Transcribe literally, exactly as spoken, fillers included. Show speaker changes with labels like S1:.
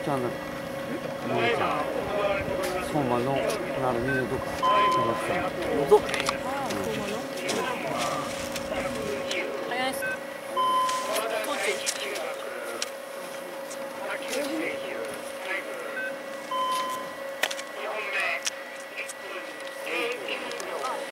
S1: チャンネルモネちゃん相馬のなるにとか探して